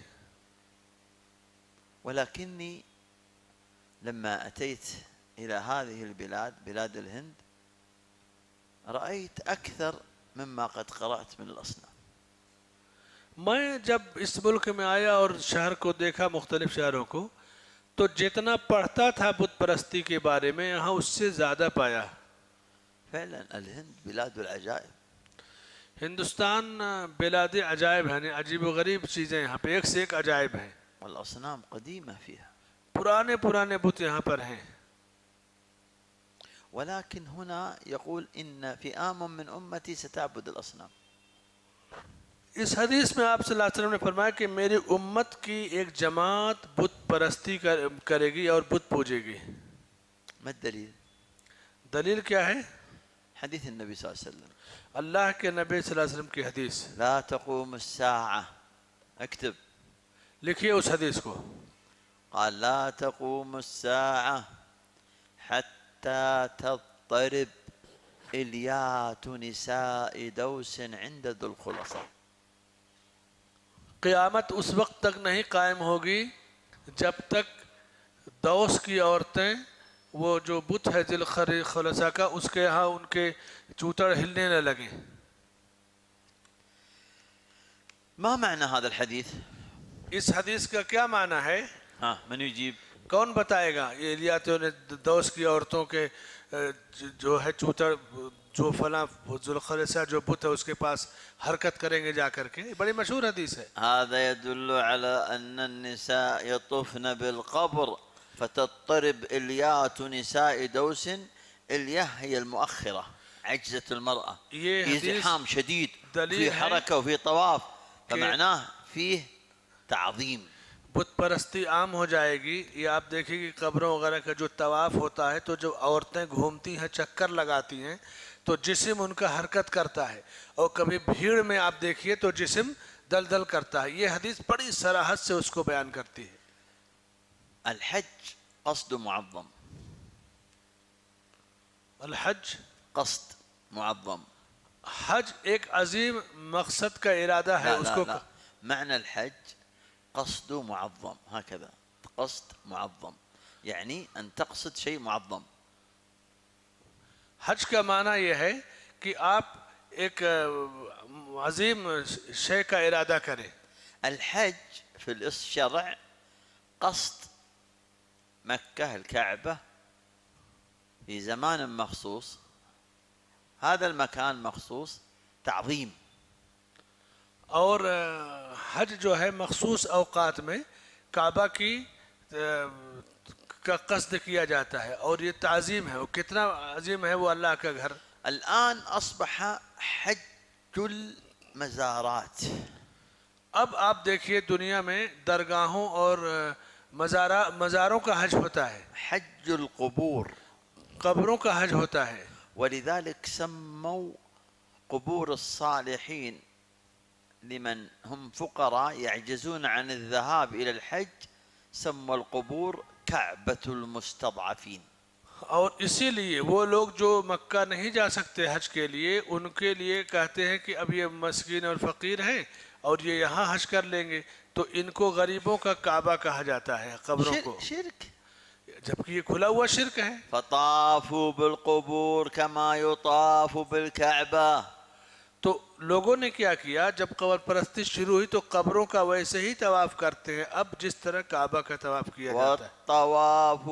C: ولكني لما أتيت إلى هذه البلاد بلاد الهند رأيت أكثر مما قد قرأت من الأصنام.
B: میں جب اس ملک میں آیا اور شہر کو دیکھا, مختلف شہروں کو, تو جتنا پڑھتا تھا بت پرستی کے بارے میں یہاں اس سے زیادہ پایا.
C: فعلا الهند بلاد العجائب.
B: ہندوستان بلاد عجائب ہے, عجیب و غریب چیزیں یہاں پہ ایک سے ایک عجائب ہیں.
C: والأصنام قديمة فيها.
B: پرانے پرانے بت یہاں پر ہیں.
C: ولكن هنا يقول إن فئام من أمتي ستعبد الأصنام.
B: اس حدیث میں آپ صلی اللہ علیہ وسلم نے فرمایا کہ میری امت کی ایک جماعت بت پرستی کرے گی اور بت پوجے گی.
C: ما الدليل؟
B: دلیل کیا ہے؟
C: حديث النبي صلى الله عليه وسلم.
B: اللہ کے نبی صلی اللہ علیہ وسلم کی حدیث.
C: لا تقوم الساعة. اكتب.
B: لکھیے اس حدیث کو.
C: قال لا تقوم الساعة حتى تضطرب إليات نساء دوس عند ذو الخلصة.
B: قیامت اس وقت تک نہیں قائم ہوگی جب تک دوس کی عورتیں, وہ جو بت ہے ذی الخلصہ کا, اس کے ہاں ان کے چوتڑ ہلنے نہ لگیں.
C: ما معنى هذا الحديث؟
B: اس حدیث کا کیا معنی ہے؟
C: ها من يجيب؟
B: کون بتائے گا؟ یہ الیاتوں نے دوس کی عورتوں کے جو ہے چوتڑ, جو فلاں ذو الخلصہ جو بت ہے اس کے پاس حرکت کریں گے جا کر کے. بڑی مشہور حدیث ہے.
C: هذا يدل على أن النساء يطوفن بالقبر فتضطرب إليات نساء دوس. الياه هي المؤخرة, عجزة المرأة, في زحام شديد, في حركة وفي طواف, فمعناه فيه تعظيم.
B: بت پرستی عام ہو جائے گی. یہ آپ دیکھیں کہ قبروں وغیرہ کا جو طواف ہوتا ہے تو جو عورتیں گھومتی ہیں, چکر لگاتی ہیں, تو جسم ان کا حرکت کرتا ہے, اور کبھی بھیڑ میں آپ دیکھیے تو جسم دل دل کرتا ہے. یہ حدیث بڑی صراحت سے اس کو بیان کرتی ہے.
C: الحج قصد معظم.
B: الحج
C: قصد معظم.
B: حج ایک عظیم مقصد کا ارادہ ہے
C: لا
B: اس
C: لا
B: کو.
C: لا معنى الحج قصد معظم هكذا قصد معظم يعني أن تقصد شيء معظم.
B: حج کا معنی یہ ہے کہ آپ ایک عظیم شے کا ارادہ کریں.
C: الحج في الشرع قصد مكة الكعبة في زمان مخصوص، هذا المكان مخصوص تعظيم.
B: اور حج جو ہے مخصوص اوقات میں کعبہ کی کا قصد کیا جاتا ہے اور یہ تعظیم ہے. وہ کتنا عظیم ہے وہ اللہ کا گھر.
C: الآن أصبح حج المزارات.
B: اب آپ دیکھیے دنیا میں درگاہوں اور مزارہ مزاروں کا حج ہوتا ہے،
C: حج القبور.
B: قبروں کا حج ہوتا ہے.
C: ولذلك سموا قبور الصالحين لمن هم فقراء يعجزون عن الذهاب إلى الحج سموا القبور كعبة المستضعفين.
B: اور اسی لیے وہ لوگ جو مکہ نہیں جا سکتے حج کے لیے ان کے لیے کہتے ہیں کہ اب یہ مسکین اور فقیر ہیں اور یہ یہاں حج کر لیں گے تو ان کو غریبوں کا کعبہ کہا جاتا ہے قبروں کو،
C: شرك.
B: جبکہ یہ کھلا ہوا شرک ہے.
C: فطافوا بالقبور كما يطاف بالكعبة.
B: تو لوگوں نے کیا کیا جب قبر پرستی شروع ہوئی تو قبروں کا ویسے ہی طواف کرتے ہیں اب جس طرح کعبہ کا طواف کیا جاتا ہے.
C: والطواف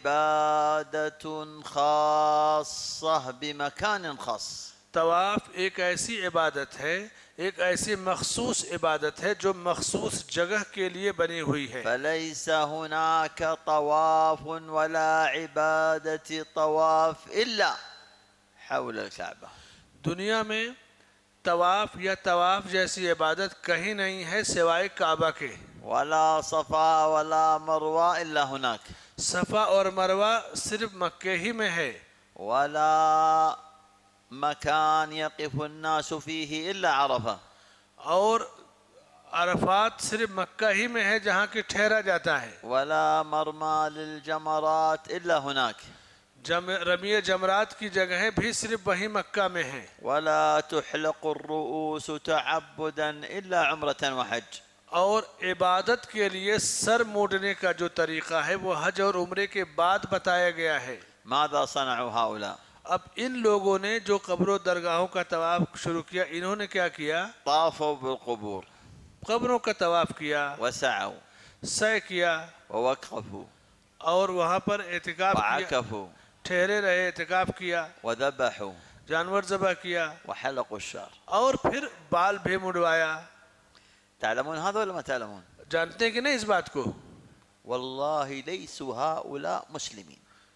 C: عبادة خاصة بمكان خاص.
B: طواف ایک ایسی عبادت ہے، ایک ایسی مخصوص عبادت ہے جو مخصوص جگہ کے لیے بنی ہوئی ہے.
C: فليس هناك طواف ولا عبادة طواف إلا حول الكعبة.
B: دنیا میں طواف یا طواف جیسی عبادت کہیں نہیں ہے سوائے کعبہ کے.
C: ولا صفا ولا مروة إلا هناك.
B: صفا اور مروہ صرف مکہ ہی میں ہے.
C: ولا مكان يقف الناس فيه إلا عرفة.
B: اور عرفات صرف مکہ ہی میں ہے جہاں کہ ٹھہرا جاتا ہے.
C: ولا مرمى للجمرات إلا هناك.
B: جم رمی جمرات کی جگہیں بھی صرف وہی مکہ میں ہیں.
C: ولا تحلق الرؤوس تعبدا إلا عمرة وحج.
B: اور عبادت کے لیے سر موڑنے کا جو طریقہ ہے وہ حج اور عمرے کے بعد بتایا گیا ہے.
C: ماذا صنعوا هؤلاء؟
B: اب ان لوگوں نے جو قبر و درگاہوں کا طواف شروع کیا انہوں نے کیا کیا؟
C: طافوا بالقبور
B: قبروں کا طواف کیا،
C: وسعوا
B: سعی کیا
C: ووقفوا
B: اور وہاں پر اعتکاف کیا،
C: وعكفوا
B: ٹھہرے رہے، اعتکاف کیا،
C: وذبحوا
B: جانور ذبح کیا
C: وحلقوا الشعر.
B: اور پھر بال بھی مڑوایا.
C: تعلمون هذا ولا ما تعلمون؟
B: جانتے ہیں کہ نہیں اس بات کو؟
C: والله ليسوا هؤلاء مسلمين.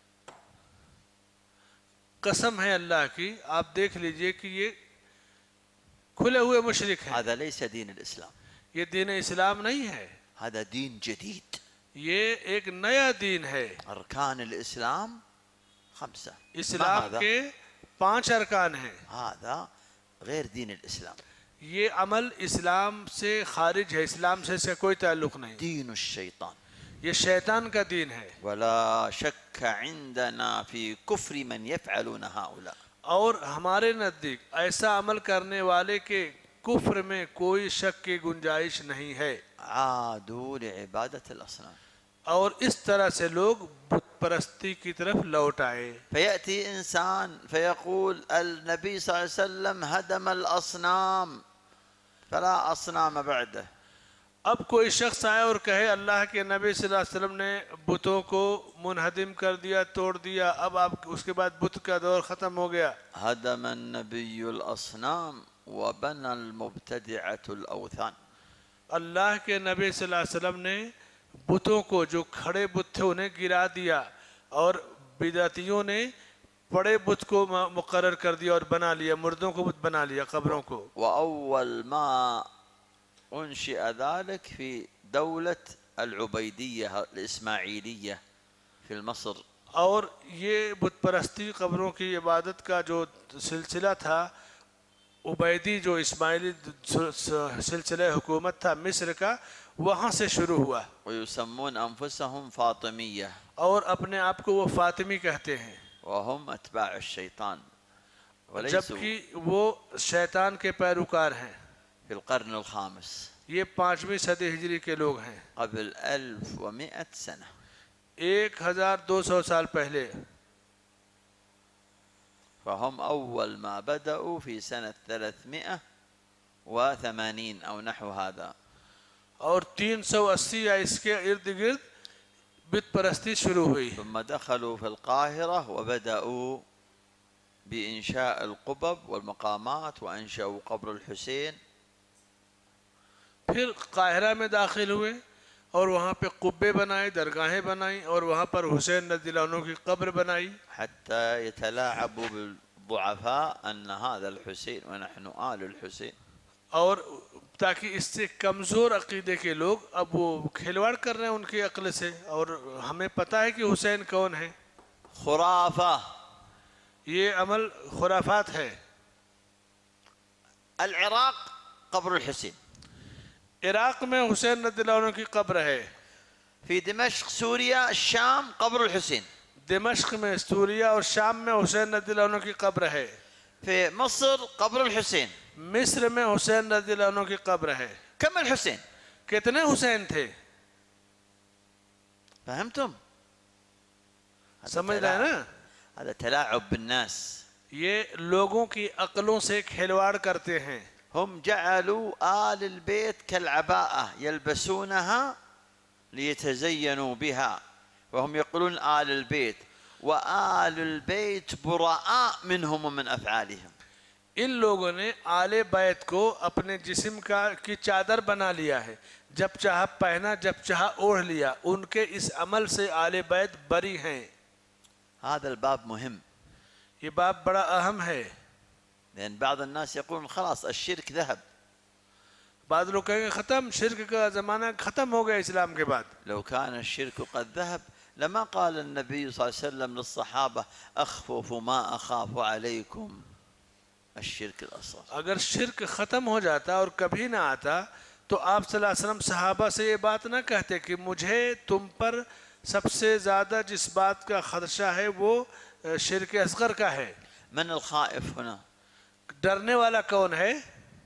B: قسم ہے اللہ کی آپ دیکھ لیجئے کہ یہ کھلے ہوئے مشرک ہیں.
C: هذا ليس دين الإسلام.
B: یہ دین اسلام نہیں ہے،
C: هذا دين جديد.
B: یہ ایک نیا دین ہے.
C: أركان الإسلام خمسة. ما
B: اسلام
C: هذا؟
B: کے پانچ ارکان ہیں.
C: هذا غير دين الإسلام.
B: یہ عمل اسلام سے خارج ہے، اسلام سے اس کا کوئی تعلق نہیں.
C: دين الشيطان.
B: یہ شیطان کا دین ہے.
C: ولا شك عندنا في كفر من يفعلون هؤلاء.
B: اور ہمارے نزدیک ایسا عمل کرنے والے کے کفر میں کوئی شک کی گنجائش نہیں ہے.
C: عادوا لعبادة الأصنام.
B: اور اس طرح سے لوگ بت پرستی کی طرف لوٹ آئے.
C: فيأتي إنسان فيقول النبي صلى الله عليه وسلم هدم الأصنام فلا أصنام بعده.
B: اب کوئی شخص آئے اور کہے اللہ کے نبی صلی اللہ علیہ وسلم نے بتوں کو منہدم کر دیا، توڑ دیا، اب آپ اس کے بعد بت کا دور ختم ہو گیا.
C: هدم النبي الأصنام وبنى المبتدعة الأوثان.
B: اللہ کے نبی صلی اللہ علیہ وسلم نے بتوں کو جو کھڑے بت تھے انہیں گرا دیا اور بدعتیوں نے بڑے بت کو مقرر کر دیا اور بنا لیا، مردوں کو بت بنا لیا، قبروں کو.
C: وأول ما أنشئ ذلك في دولة العبيدية الإسماعيلية في مصر.
B: اور یہ بت پرستی قبروں کی عبادت کا جو سلسلہ تھا عبیدی جو اسماعیلی سلسلہ حکومت تھا مصر کا، وہاں سے شروع ہوا.
C: ويسمون أنفسهم فاطمية.
B: اور اپنے آپ کو وہ فاطمی کہتے ہیں.
C: وهم أتباع الشيطان. وليسوا
B: جبکہ وہ شیطان کے پیروکار ہیں.
C: في القرن الخامس
B: یہ پانچویں صدی ہجری کے لوگ ہیں.
C: قبل ألف ومئة سنة.
B: ایک ہزار دو سو سال پہلے.
C: فهم أول ما بدأوا في سنة ثلاثمائة وثمانين أو نحو هذا.
B: اور تین سو اسی یا اس کے ارد گرد بت پرستی شروع ہوئی.
C: ثم دخلوا في القاهرة وبدأوا بإنشاء القبب والمقامات وأنشأوا قبر الحسين.
B: پھر قاہرہ میں داخل ہوئے اور وہاں پہ قبے بنائے، درگاہیں بنائیں اور وہاں پر حسین رضی اللہ عنہ کی قبر بنائی.
C: حتى يتلاعبوا بالضعفاء أن هذا الحسين ونحن آل الحسين.
B: اور تاکہ اس سے کمزور عقیدے کے لوگ اب وہ کھلواڑ کر رہے ہیں ان کی عقل سے، اور ہمیں پتہ ہے کہ حسین کون ہے.
C: خرافة.
B: یہ عمل خرافات ہے.
C: العراق قبر الحسين.
B: عراق میں حسین رضی اللہ عنہ کی قبر ہے.
C: في دمشق سوريا الشام قبر الحسين.
B: دمشق میں سوریہ اور شام میں حسین رضی اللہ عنہ کی قبر ہے.
C: في مصر قبر الحسين.
B: مصر میں حسین رضی اللہ عنہ کی قبر ہے.
C: كم الحسين؟
B: کتنے حسین تھے؟
C: فهمتم؟
B: سمجھ رہے ہیں نا؟
C: هذا تلاعب بالناس.
B: یہ لوگوں کی عقلوں سے کھلواڑ کرتے ہیں.
C: هم جعلوا آل البيت كالعباءة يلبسونها ليتزينوا بها، وهم يقولون آل البيت، وآل البيت براء منهم ومن أفعالهم.
B: ان لوگوں نے آل بیت کو اپنے جسم کا کی چادر بنا لیا ہے، جب چاہا پہنا جب چاہا اوڑھ لیا. ان کے اس عمل سے آل بیت بری ہیں.
C: هذا الباب مهم،
B: یہ باب بڑا اہم ہے.
C: لأن بعض الناس يقولون خلاص الشرك ذهب.
B: بعض لوگ کہیں گے ختم، شرک کا زمانہ ختم ہو گیا اسلام کے بعد.
C: لو كان الشرك قد ذهب لما قال النبي صلى الله عليه وسلم للصحابة أخفف ما أخاف عليكم الشرك الأصغر.
B: اگر شرک ختم ہو جاتا اور کبھی نہ آتا تو آپ صلی اللہ علیہ وسلم صحابہ سے یہ بات نہ کہتے کہ مجھے تم پر سب سے زیادہ جس بات کا خدشہ ہے وہ شرک اصغر کا ہے.
C: من الخائف هنا؟
B: ڈرنے والا کون ہے؟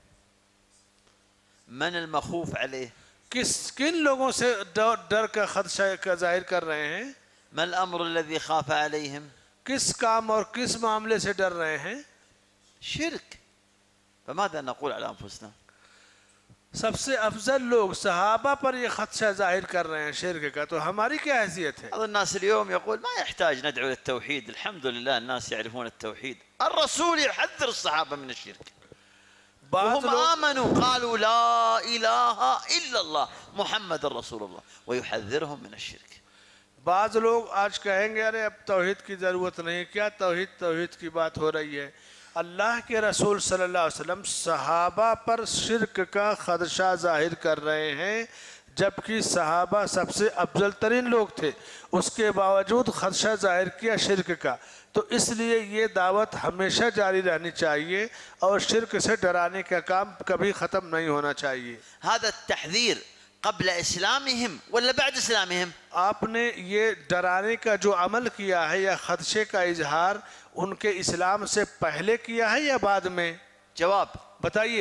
C: من المخوف عليه؟
B: کس کن لوگوں سے ڈر کا خدشہ کا ظاہر کر رہے ہیں؟
C: ما الأمر الذي خاف عليهم؟
B: کس کام اور کس معاملے سے ڈر رہے ہیں؟
C: شرك. فماذا نقول على أنفسنا؟
B: سب سے افضل لوگ صحابہ پر یہ خدشہ ظاہر کر رہے ہیں شرک کا، تو ہماری کیا حیثیت ہے؟
C: بعض الناس اليوم يقول ما يحتاج ندعو للتوحيد، الحمد لله الناس يعرفون التوحيد. الرسول يحذر الصحابة من الشرك،
B: بعض
C: وهم
B: لوگ
C: آمنوا قالوا لا إله إلا الله محمد رسول الله، ويحذرهم من الشرك.
B: بعض لوگ آج کہیں گے ارے اب توحید کی ضرورت نہیں، کیا توحید توحید کی بات ہو رہی ہے. اللہ کے رسول صلی اللہ علیہ وسلم صحابہ پر شرک کا خدشہ ظاہر کر رہے ہیں، جبکہ صحابہ سب سے افضل ترین لوگ تھے، اس کے باوجود خدشہ ظاہر کیا شرک کا. تو اس لیے یہ دعوت ہمیشہ جاری رہنی چاہیے اور شرک سے ڈرانے کا کام کبھی ختم نہیں ہونا چاہیے.
C: هذا التحذير قبل إسلامهم ولا بعد إسلامهم؟
B: آپ نے یہ ڈرانے کا جو عمل کیا ہے یا خدشے کا اظہار ان کے اسلام سے پہلے کیا ہے یا بعد میں؟
C: جواب
B: بتائیے.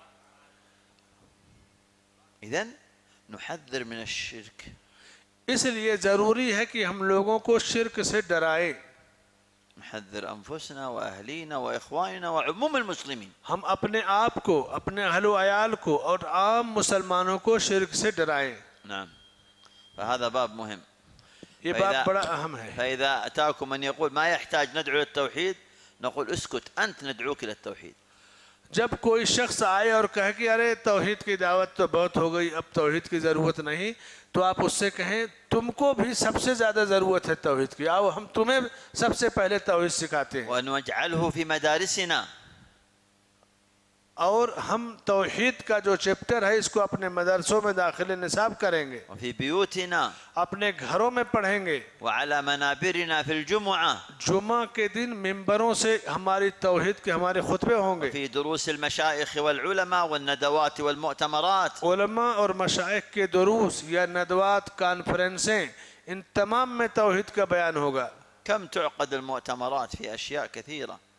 C: إذن نحذر من الشرك.
B: اس لیے ضروری ہے کہ ہم لوگوں کو شرک سے ڈرائیں.
C: نحذر أنفسنا وأهلينا وإخواننا وعموم المسلمين.
B: ہم اپنے آپ کو، اپنے اہل و عیال کو اور عام مسلمانوں کو شرک سے ڈرائیں.
C: نعم. فهذا باب مهم.
B: یہ بات بڑا اہم ہے.
C: فإذا أتاكم من يقول ما يحتاج ندعو للتوحيد نقول اسكت أنت ندعوك للتوحيد.
B: جب کوئی شخص آئے اور کہے کہ ارے توحید کی دعوت تو بہت ہو گئی، اب توحید کی ضرورت نہیں، تو آپ اس سے کہیں تم کو بھی سب سے زیادہ ضرورت ہے توحید کی، آؤ ہم تمہیں سب سے پہلے توحید سکھاتے ہیں.
C: ونجعله في مدارسنا.
B: اور ہم توحید کا جو چیپٹر ہے اس کو اپنے مدرسوں میں داخل نصاب کریں گے،
C: وفي بيوتنا.
B: اپنے گھروں میں پڑھیں گے.
C: وعلى منابرنا في الجمعة.
B: جمعہ کے دن ممبروں سے ہماری توحید کے ہمارے خطبے ہوں گے.
C: في دروس المشايخ والعلماء والندوات والمؤتمرات.
B: علماء اور مشائخ کے دروس یا ندوات، کانفرنسیں، ان تمام میں توحید کا بیان ہوگا.
C: كم تعقد المؤتمرات في أشياء كثيرة.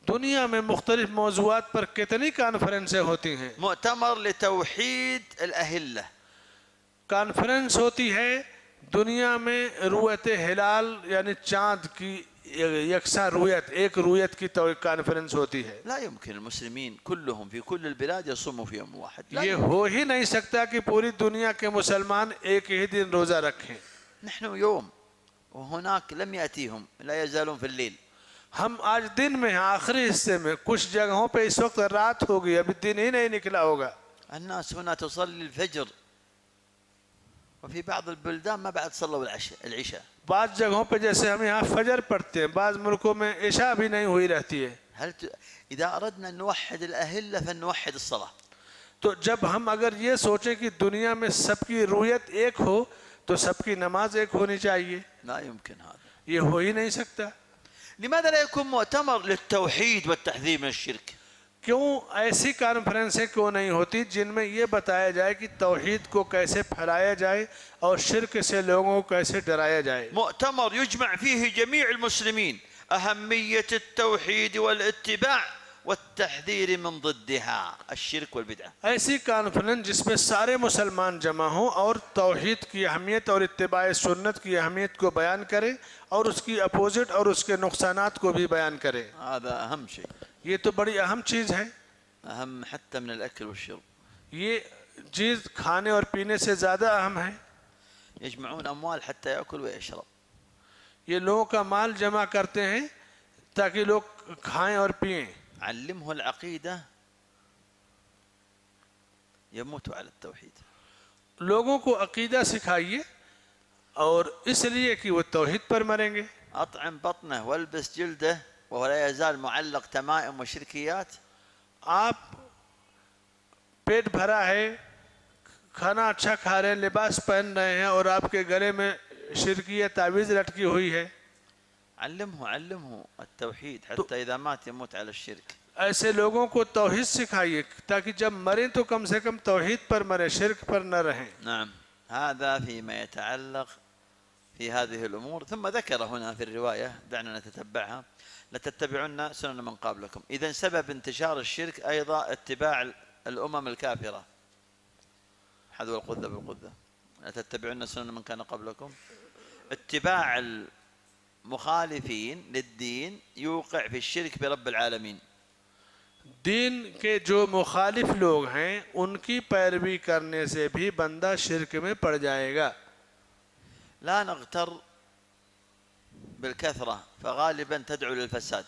B: دنیا میں مختلف موضوعات پر کتنی کانفرنسیں ہوتی ہیں.
C: مؤتمر لتوحيد الأهلة.
B: کانفرنس ہوتی ہے دنیا میں رویت ہلال یعنی چاند کی یکساں رویت، ایک رویت کی کانفرنس ہوتی ہے.
C: لا يمكن المسلمين كلهم في كل البلاد يصوموا في يوم واحد. لا
B: یہ ہو ہی نہیں سکتا کہ پوری دنیا کے مسلمان ایک ہی دن روزہ رکھیں.
C: نحن يوم وهناك لم يأتيهم، لا يزالون في الليل.
B: ہم آج دن میں ہیں، آخری حصے میں، کچھ جگہوں پہ اس وقت رات ہوگی، ابھی دن ہی نہیں نکلا ہوگا.
C: الناس هنا تصلي الفجر وفي بعض البلدان ما بعد صلوا العشاء العشاء.
B: بعض جگہوں پہ جیسے ہم یہاں فجر پڑھتے ہیں، بعض ملکوں میں عشاء بھی نہیں ہوئی رہتی ہے.
C: هل ت... إذا أردنا أن نوحد الأهلة فنوحد الصلاة.
B: تو جب ہم اگر یہ سوچیں کہ دنیا میں سب کی رویت ایک ہو تو سب کی نماز ایک ہونی چاہیے.
C: لا يمكن هذا.
B: یہ ہو ہی نہیں سکتا.
C: لماذا لا يكون مؤتمر للتوحيد والتحذير من الشرك؟
B: کیوں ایسی کانفرنسیں کیوں نہیں ہوتی جن میں یہ بتایا جائے کہ توحید کو کیسے پھیلایا جائے اور شرک سے لوگوں کو کیسے ڈرایا جائے.
C: مؤتمر يجمع فيه جميع المسلمين أهمية التوحيد والاتباع والتحذير من ضدها الشرك والبدعة.
B: ایسی کانفرنس جس میں سارے مسلمان جمع ہوں اور توحید کی اہمیت اور اتباع سنت کی اہمیت کو بیان کرے اور اس کی اپوزٹ اور اس کے نقصانات کو بھی بیان کرے.
C: هذا أهم شيء.
B: یہ تو بڑی اہم چیز ہے.
C: أهم حتى من الأكل والشرب.
B: یہ چیز کھانے اور پینے سے زیادہ اہم ہے.
C: يجمعون أموال حتى يأكل ويشرب.
B: یہ لوگوں کا مال جمع کرتے ہیں تاکہ لوگ کھائیں اور پئیں.
C: علمه العقيدة يموت على التوحيد.
B: لوگوں کو عقیدہ سکھائیے اور اس لیے کہ وہ توحید پر مریں گے.
C: أطعم بطنه والبس جلده وهو لا يزال معلق تمائم وشركيات.
B: آپ پیٹ بھرا ہے، کھانا اچھا کھا رہے ہیں، لباس پہن رہے ہیں اور آپ کے گلے میں شرکی یا تعویذ لٹکی ہوئی ہے.
C: علمه علمه التوحيد حتى إذا مات يموت على الشرك.
B: ایسے لوگوں کو توحید سکھائیے تاکہ جب مریں تو کم سے کم توحید پر مریں، شرک پر نہ رہیں.
C: نعم هذا فيما يتعلق في هذه الأمور. ثم ذكر هنا في الرواية، دعنا نتتبعها، لتتبعن سنن من قبلكم. إذن سبب انتشار الشرك أيضا اتباع الأمم الكافرة. حذو القذة بالقذة. لتتبعن سنن من كان قبلكم. اتباع المخالفين للدين يوقع في الشرك برب العالمين.
B: دین کے جو مخالف لوگ ہیں ان کی پیروی کرنے سے بھی بندہ شرک میں پڑ جائے گا.
C: لا نغتر بالكثرة فغالبا تدعو للفساد.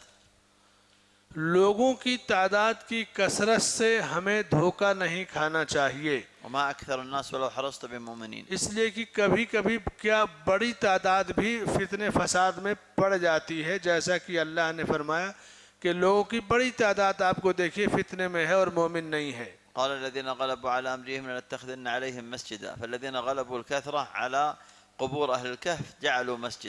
B: لوگوں کی تعداد کی کثرت سے ہمیں دھوکہ نہیں کھانا چاہیے.
C: وما أكثر الناس ولو حرصت بمؤمنين.
B: اس لیے کہ کبھی کبھی کیا بڑی تعداد بھی فتنے فساد میں پڑ جاتی ہے، جیسا کہ اللہ نے فرمایا کہ لوگوں کی بڑی تعداد آپ کو دیکھیے فتنے میں ہے اور مومن نہیں ہے.
C: قال الذين غلبوا على أمرهم لنتخذن عليهم مسجدا فالذين غلبوا الكثرة على قبور أهل الكهف جعلوا مسجد.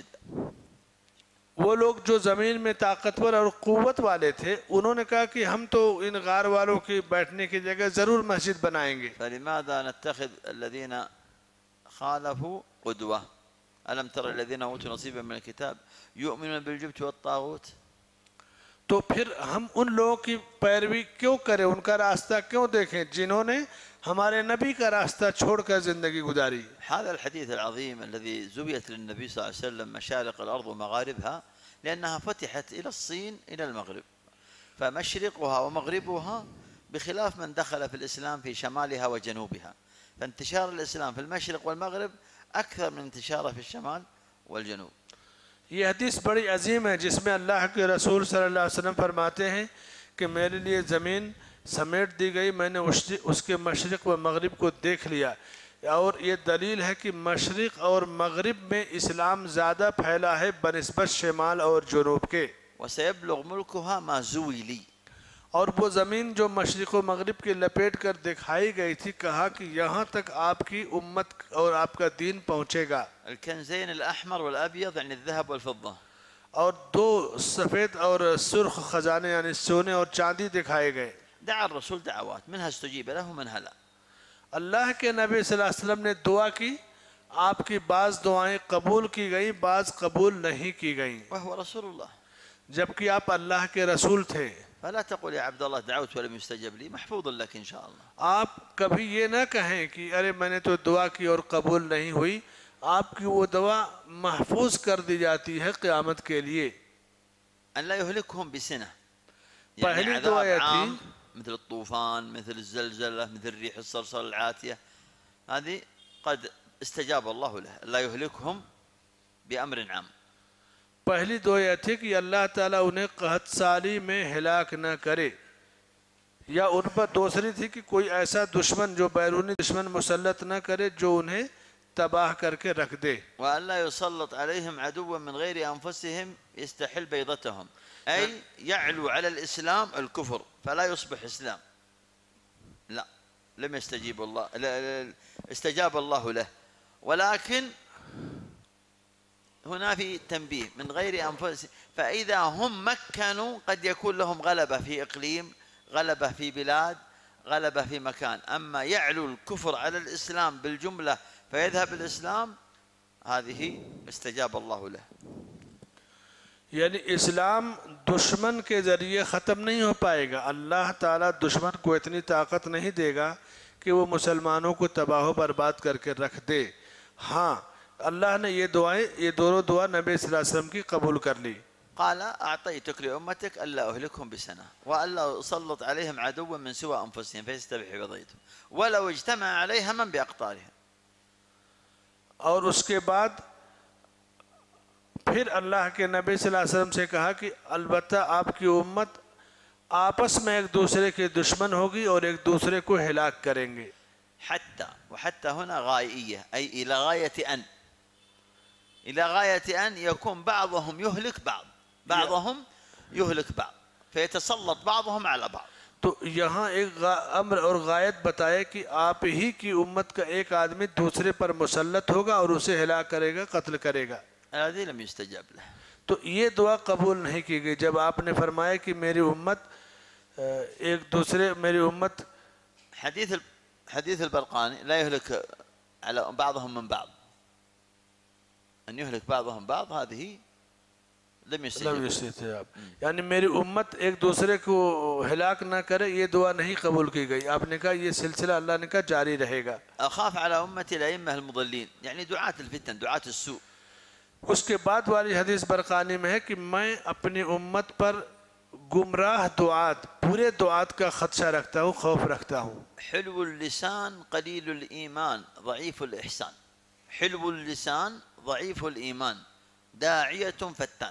B: وہ لوگ جو زمین میں طاقتور اور قوت والے تھے انہوں نے کہا کہ ہم تو ان غار والوں کی بیٹھنے کی جگہ ضرور مسجد بنائیں گے.
C: فلماذا نتخذ الذين خالفوا قدوة؟ ألم تر الذين أوتوا نصيبا من الكتاب يؤمنون بالجبت والطاغوت.
B: تو پھر ہم ان لوگوں کی پیروی کیوں کریں، ان کا راستہ کیوں دیکھیں جنہوں نے ہمارے نبی کا راستہ چھوڑ کر زندگی گزاری.
C: هذا الحديث العظيم الذي زويت للنبي صلى الله عليه وسلم مشارق الأرض ومغاربها لأنها فتحت إلى الصين إلى المغرب، فمشرقها ومغربها بخلاف من دخل في الإسلام في شمالها وجنوبها. فانتشار الإسلام في المشرق والمغرب أكثر من انتشاره في الشمال والجنوب.
B: یہ حدیث بڑی عظیم ہے جس میں اللہ کے رسول صلی اللہ علیہ وسلم فرماتے ہیں کہ میرے لیے زمین سمیٹ دی گئی، میں نے اس کے مشرق و مغرب کو دیکھ لیا، اور یہ دلیل ہے کہ مشرق اور مغرب میں اسلام زیادہ پھیلا ہے بنسبت شمال اور جنوب کے.
C: وسيبلغ ملكها ما زوي لي.
B: اور وہ زمین جو مشرق و مغرب کے لپیٹ کر دکھائی گئی تھی، کہا کہ یہاں تک آپ کی امت اور آپ کا دین پہنچے گا.
C: الكنزين الأحمر والأبيض يعني الذهب والفضة.
B: اور دو سفید اور سرخ خزانے یعنی سونے اور چاندی دکھائے گئے.
C: دعا الرسول دعوات منها استجيب له ومنها لا.
B: اللہ کے نبی صلی اللہ علیہ وسلم نے دعا کی، آپ کی بعض دعائیں قبول کی گئیں، بعض قبول نہیں کی گئیں.
C: وهو رسول الله.
B: جبکہ آپ اللہ کے رسول تھے.
C: فلا تقل يا عبد الله دعوت ولم يستجب لي محفوظ لك إن شاء الله.
B: آپ کبھی یہ نہ کہیں کہ ارے میں نے تو دعا کی اور قبول نہیں ہوئی. آپ کی وہ دعا محفوظ کر دی جاتی ہے قیامت کے لیے.
C: أن لا يهلكهم بسنة
B: پہلی
C: يعني
B: دعا
C: عذاب
B: یہ
C: عام
B: تھی
C: مثل الطوفان مثل الزلزلة مثل الريح الصرصر العاتية هذه قد استجاب الله له لا يهلكهم بأمر عام.
B: پہلی دعا یہ تھی کہ اللہ تعالیٰ انہیں قحط سالی میں ہلاک نہ کرے. یا ان پر دوسری تھی کہ کوئی ایسا دشمن جو بیرونی دشمن مسلط نہ کرے جو انہیں تباہ کر کے رکھ دے.
C: وأن لا يسلط عليهم عدوا من غير أنفسهم يستحل بيضتهم أي يعلو على الإسلام الكفر فلا يصبح إسلام. لا لم يستجيب الله لا استجاب الله له ولكن هنا في تنبيه من غير أنفسهم. فإذا هم مكنوا قد يكون لهم غلبة في إقليم غلبة في بلاد غلبة في مكان. أما يعلو الكفر على الإسلام بالجملة فيذهب الإسلام هذه استجاب الله له.
B: یعنی اسلام دشمن کے ذریعے ختم نہیں ہو پائے گا. اللہ تعالیٰ دشمن کو اتنی طاقت نہیں دے گا کہ وہ مسلمانوں کو تباہ و برباد کر کے رکھ دے. ہاں اللہ نے یہ دعائیں یہ دونوں دعا نبی صلی اللہ علیہ وسلم کی قبول کر لی.
C: قال أعطيتك لأمتك ألا أهلكهم بسنة وألا أسلط عليهم عدوا من سوى أنفسهم فيستبح بضيتهم ولو اجتمع عليها من بأقطارهم.
B: اور اس کے بعد پھر اللہ کے نبی صلی اللہ علیہ وسلم سے کہا کہ البتہ آپ کی امت آپس میں ایک دوسرے کے دشمن ہوگی اور ایک دوسرے کو ہلاک کریں گے.
C: حتى وحتى هنا غائية أي إلى غاية أن إلى غاية أن يكون بعضهم يهلك بعض بعضهم يهلك بعض فيتسلط بعضهم على بعض.
B: تو یہاں ایک امر اور غایت بتائے کہ آپ ہی کی امت کا ایک آدمی دوسرے پر مسلط ہوگا اور اسے ہلاک کرے گا قتل کرے گا.
C: هذه لم يستجاب له.
B: تو یہ دعا قبول نہیں کی گئی جب آپ نے فرمایا کہ میری امت ایک دوسرے میری امت.
C: حديث حديث البرقاني لا يهلك على بعضهم من بعض أن يهلك بعضهم بعض هذه لم يستجب.
B: یعنی میری امت ایک دوسرے کو ہلاک نہ کرے یہ دعا نہیں قبول کی گئی. آپ نے کہا یہ سلسلہ اللہ نے کہا جاری رہے گا.
C: أخاف على أمتي الأئمة المضلين يعني دعاة الفتن دعاة السوء.
B: اس کے بعد والی حدیث برقانی میں ہے کہ میں اپنی امت پر گمراہ دعات پورے دعات کا خدشہ رکھتا ہوں خوف رکھتا ہوں.
C: حلو اللسان قليل الإيمان ضعيف الإحسان. حلو اللسان ضعيف الإيمان داعية فتان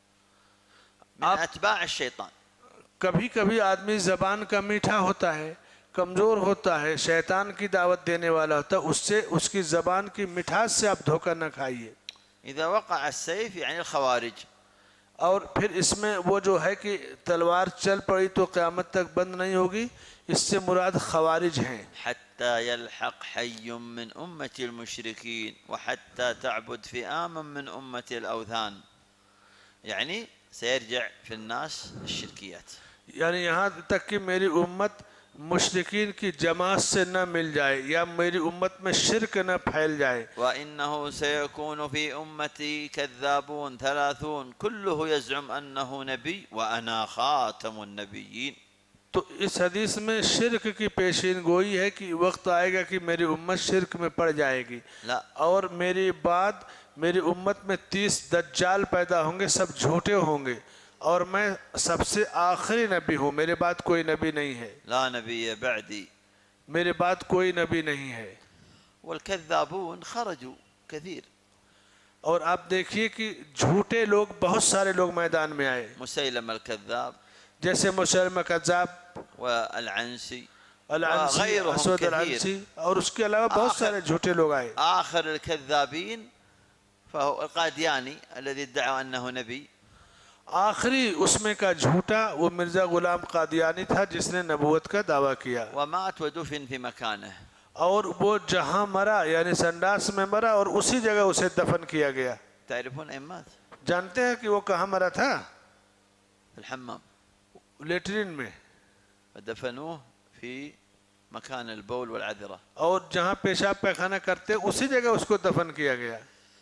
C: من أتباع الشيطان.
B: کبھی کبھی آدمی زبان کا میٹھا ہوتا ہے کمزور ہوتا ہے شیطان کی دعوت دینے والا ہوتا ہے. اس سے اس کی زبان کی مٹھاس سے آپ دھوکہ نہ کھائیے.
C: إذا وقع السيف يعني الخوارج.
B: اور پھر اس میں وہ جو ہے کہ تلوار چل پڑی تو قیامت تک بند نہیں ہوگی اس سے مراد خوارج ہیں.
C: حتى يلحق حي من أمة المشركين وحتى تعبد فئام من أمة الأوثان يعني سيرجع في الناس الشركيات.
B: یعنی یہاں تک کہ میری امت مشرکین کی جماعت سے نہ مل جائے یا میری امت میں شرک نہ پھیل جائے.
C: وإنه سيكون في أمتي كذابون ثلاثون كله يزعم أنه نبي وأنا خاتم النبيين.
B: تو اس حدیث میں شرک کی پیشین گوئی ہے کہ وقت آئے گا کہ میری امت شرک میں پڑ جائے گی.
C: لا.
B: اور میری بعد میری امت میں تیس دجال پیدا ہوں گے سب جھوٹے ہوں گے اور میں سب سے آخری نبی ہوں میرے بعد کوئی نبی نہیں ہے.
C: لا نبي بعدي.
B: میرے بعد کوئی نبی نہیں ہے.
C: والكذابون خرجوا كثير.
B: اور آپ دیکھیے کہ جھوٹے لوگ بہت سارے لوگ میدان میں آئے.
C: مسيلم الكذاب
B: جیسے مسیلمہ کذاب
C: والعنسي
B: العنسی
C: وغيرهم
B: اسود العنسی اور اس کے علاوہ بہت سارے جھوٹے لوگ آئے.
C: آخر الكذابين فهو القادياني الذي ادعى أنه نبي.
B: آخری اس میں کا جھوٹا وہ مرزا غلام قادیانی تھا جس نے نبوت کا دعویٰ کیا.
C: ومات ودفن في مكانه.
B: اور وہ جہاں مرا یعنی سنڈاس میں مرا اور اسی جگہ اسے دفن کیا گیا.
C: تعرفون أين مات؟
B: جانتے ہیں کہ وہ کہاں مرا تھا؟
C: في الحمام.
B: لیٹرین میں.
C: ودفنوه في مكان البول والعذرة.
B: اور جہاں پیشاب پیخانہ کرتے اسی جگہ اس کو دفن کیا گیا.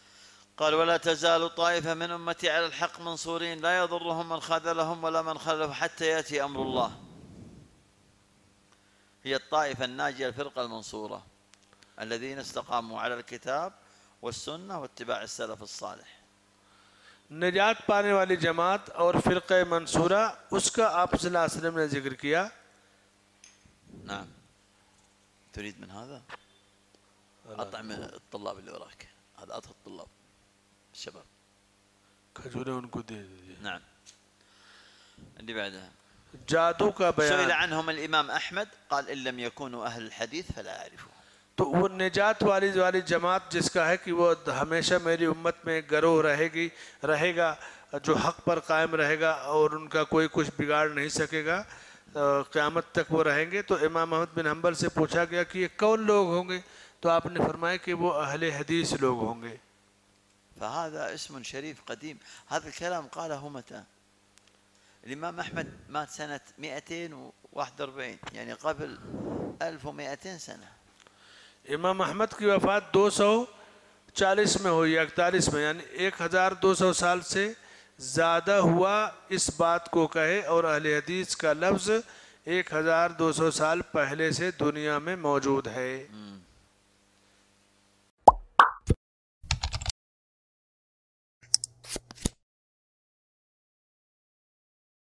C: قال ولا تزال طائفة من أمتي على الحق منصورين لا يضرهم من خذلهم ولا من خذلهم حتى يأتي أمر الله. هي الطائفة الناجية الفرقة المنصورة الذين استقاموا على الكتاب والسنة واتباع السلف الصالح.
B: نجات پانے والی جماعت اور فرقہ منصورہ اس کا آپ صلی اللہ علیہ وسلم نے ذکر کیا.
C: نعم. تريد من هذا؟ أطعم الطلاب اللي وراك. هذا أطعم الطلاب الشباب.
B: کھجوریں ان کو دے دیجئے.
C: نعم. اللي بعدها.
B: جادو کا بیان.
C: سئل عنهم الإمام أحمد قال إن لم يكونوا أهل الحديث فلا أعرفه.
B: تو وہ نجات والی والی جماعت جس کا ہے کہ وہ ہمیشہ میری امت میں گروہ رہے گی رہے گا جو حق پر قائم رہے گا اور ان کا کوئی کچھ بگاڑ نہیں سکے گا قیامت تک وہ رہیں گے. تو امام احمد بن حنبل سے پوچھا گیا کہ یہ کون لوگ ہوں گے؟ تو آپ نے فرمایا کہ وہ اہل حدیث لوگ ہوں گے.
C: فهذا اسم شريف قديم. هذا الكلام قاله متى؟ الإمام أحمد مات سنة مئتين وواحد وأربعين يعني قبل ألف ومئتين سنة.
B: امام احمد کی وفات دو سو چالیس میں ہوئی اکتالیس میں یعنی ایک ہزار دو سو سال سے زیادہ ہوا اس بات کو کہے اور اہل حدیث کا لفظ ایک ہزار دو سو سال پہلے سے دنیا میں موجود ہے.